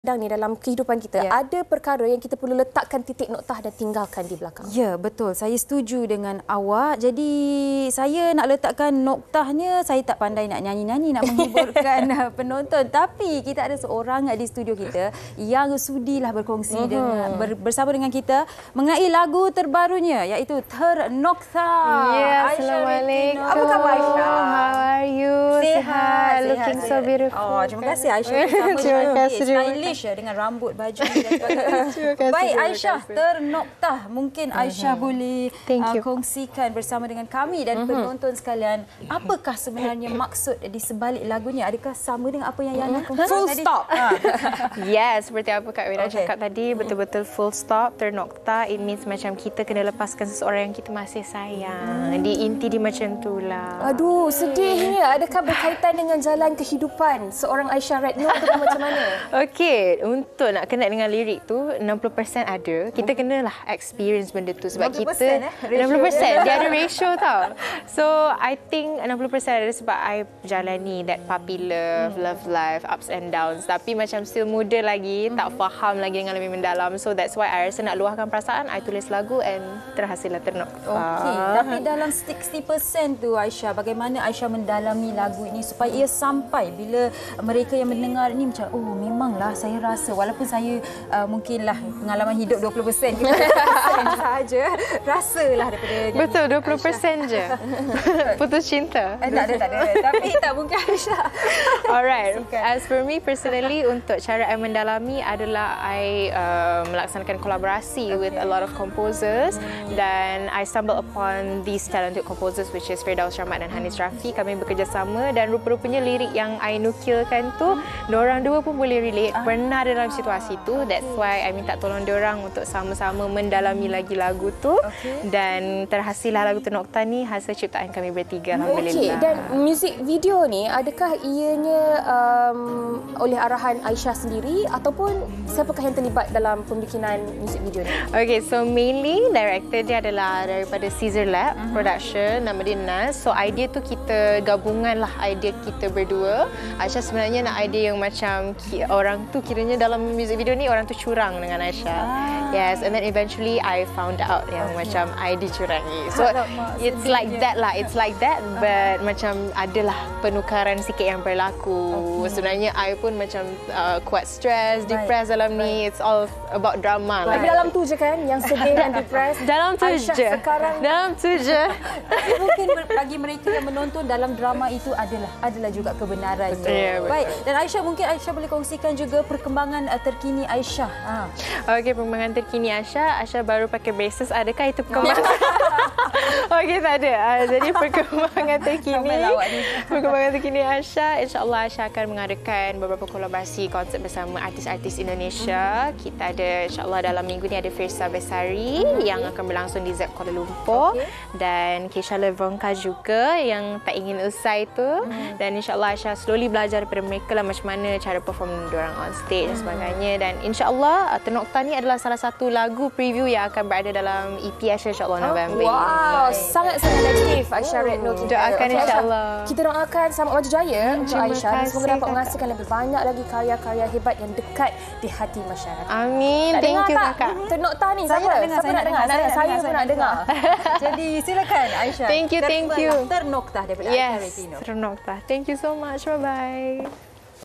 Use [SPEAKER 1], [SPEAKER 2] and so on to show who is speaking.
[SPEAKER 1] Ni dalam kehidupan kita, ada perkara yang kita perlu letakkan titik noktah dan tinggalkan di belakang.
[SPEAKER 2] Ya, betul. Saya setuju dengan awak. Jadi, saya nak letakkan noktahnya, saya tak pandai nak nyanyi-nyanyi, nak menghiburkan penonton. Tapi, kita ada seorang di studio kita yang sudilah berkongsi bersama dengan kita mengenai lagu terbarunya, iaitu Ternokta.
[SPEAKER 3] Ya, Assalamualaikum.
[SPEAKER 1] Apa khabar, Aisyah?
[SPEAKER 3] How are you?
[SPEAKER 1] Sihat.
[SPEAKER 3] Looking so beautiful.
[SPEAKER 1] Oh, terima kasih, Aisyah.
[SPEAKER 3] Terima kasih.
[SPEAKER 2] Stylish dengan rambut, baju dan sebagainya. Baik, Aisyah, Ternokta. Mungkin Aisyah boleh kongsikan bersama dengan kami dan penonton sekalian, apakah sebenarnya maksud di sebalik lagunya? Adakah sama dengan apa yang Yana kongsikan tadi? Full stop.
[SPEAKER 3] Yes, seperti apa Kak Wira cakap tadi, betul-betul full stop. Ternokta, it means macam kita kena lepaskan seseorang yang kita masih sayang. Di inti dia macam itulah.
[SPEAKER 1] Aduh, sedihnya. Adakah berkaitan dengan jalan kehidupan seorang Aisyah Retno atau macam mana?
[SPEAKER 3] Okey, untuk nak kena dengan lirik tu 60% ada. Kita kenalah experience benda tu sebab
[SPEAKER 1] 60%,
[SPEAKER 3] kita 60% dia ada ratio tau. So I think 60% ada sebab I jalani that puppy love life, ups and downs. Tapi macam still muda lagi, tak faham lagi dengan lebih mendalam. So that's why I rasa nak luahkan perasaan, I tulis lagu and terhasillah Ternokta.
[SPEAKER 2] Okey, tapi dalam 60% tu Aisyah, bagaimana Aisyah mendalami lagu ini supaya ia sampai bila mereka yang mendengar ini macam, oh memanglah saya rasa, walaupun saya mungkinlah pengalaman hidup 20% sahaja, rasalah daripada
[SPEAKER 3] betul 20% je. Putus cinta.
[SPEAKER 2] Tak ada. Tapi tak mungkin Aisyah.
[SPEAKER 3] Alright. As for me personally, untuk cara I mendalami adalah I melaksanakan kolaborasi with a lot of composers dan I stumble upon these talented composers which is Firdaus Rahmat dan Hanis Rafi. Kami bekerjasama dan rupa-rupanya lirik yang I nukilkan tu, diorang dua pun boleh relate, pernah dalam situasi tu. That's why I minta tolong diorang untuk sama-sama mendalami lagi lagu tu dan terhasillah lagu Ternokta ni hasil ciptaan kami bertiga. Alhamdulillah.
[SPEAKER 1] Dan muzik video ni, adakah ianya oleh arahan Aisyah sendiri ataupun siapakah yang terlibat dalam pembikinan muzik video ni?
[SPEAKER 3] Okay, so mainly director dia adalah daripada Caesar Lab Production, nama dia Nas. So idea tu kita gabungan lah, idea kita berdua. Aisyah sebenarnya nak idea yang macam orang tu kiranya dalam music video ni orang tu curang dengan Aisyah. Yes, and then eventually I found out yang macam I dicurangi. So it's like that lah, it's like that, but macam adalah penukaran sikit yang berlaku. Sebenarnya I pun macam kuat stress, depressed dalam ni. It's all about drama lah.
[SPEAKER 1] Tapi dalam tu je kan yang sedih dan depressed.
[SPEAKER 3] Dalam tu
[SPEAKER 1] Aisyah
[SPEAKER 3] je.
[SPEAKER 1] Sekarang
[SPEAKER 3] dalam tu je.
[SPEAKER 2] Tapi mungkin bagi mereka yang menonton dalam drama itu adalah juga kebenarannya. Baik, dan Aisyah, mungkin Aisyah boleh kongsikan juga perkembangan terkini Aisyah.
[SPEAKER 3] Okey, perkembangan terkini Aisyah. Aisyah baru pakai braces. Adakah itu perkembangan? Okey, tak ada. Jadi perkembangan terkini Aisyah, insya-Allah Aisyah akan mengadakan beberapa kolaborasi konsert bersama artis-artis Indonesia. Kita ada insya-Allah dalam minggu ni ada Firsa Besari yang akan berlangsung di ZEP Kuala Lumpur dan Keisha Levonka juga yang tak ingin usai tu. Dan insya-Allah Aisyah slowly belajar daripada mereka lah macam mana cara perform diorang on stage dan sebagainya. Dan insya-Allah Ternokta ni adalah salah satu lagu preview yang akan berada dalam EP Aisyah insya-Allah November.
[SPEAKER 1] Wow, sangat-sangat aktif Aisyah Retno kita.
[SPEAKER 3] Doakan insya-Allah.
[SPEAKER 1] Kita doakan selamat maju jaya untuk Aisyah. Semoga dapat menghasilkan lebih banyak lagi karya-karya hebat yang dekat di hati masyarakat.
[SPEAKER 3] Amin. Thank you Kakak.
[SPEAKER 1] Ternokta ni siapa nak dengar? Saya pun nak dengar.
[SPEAKER 2] Jadi silakan Aisyah.
[SPEAKER 3] Thank you.
[SPEAKER 2] Ternokta daripada Aisyah Retno.
[SPEAKER 3] Ternokta. Thank you so much. Bye-bye.